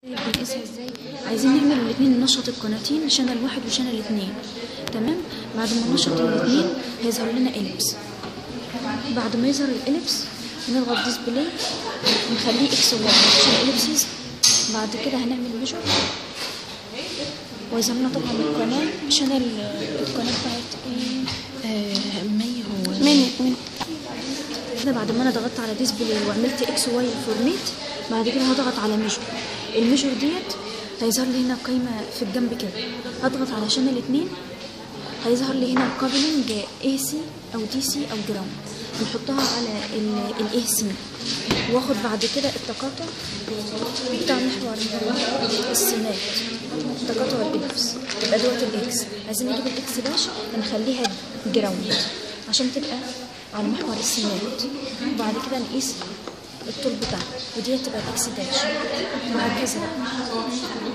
بنقيسها ازاي؟ عايزين نعمل الاثنين، ننشط القناتين شانل واحد وشانل اتنين. تمام. بعد ما ننشط الاثنين هيظهر لنا اليبس. بعد ما يظهر الاليبس نضغط ديسبلاي ونخليه اكس واي عشان الاليبسيز. بعد كده هنعمل ميجر ويظهر لنا طبعا القناه شانل القناه بتاعت مين كده. بعد ما انا ضغطت على ديسبلاي وعملت اكس واي الفورميت، بعد كده هضغط على ميجر. الميجر ديت هيظهر لي هنا قايمه في الجنب كده، هضغط على شانل 2 هيظهر لي هنا الكابلنج اي سي او دي سي او جراوند، نحطها على الاي سي واخد بعد كده التقاطع بتاع محور السينات، تقاطع الاليبس تبقى دوت الاكس. عايزين نجيب الاكس داش ونخليها جراوند عشان تبقى على محور السينات. وبعد كده نقيس الطول بتاعها ودي تبقى الاكس داش وهكذا.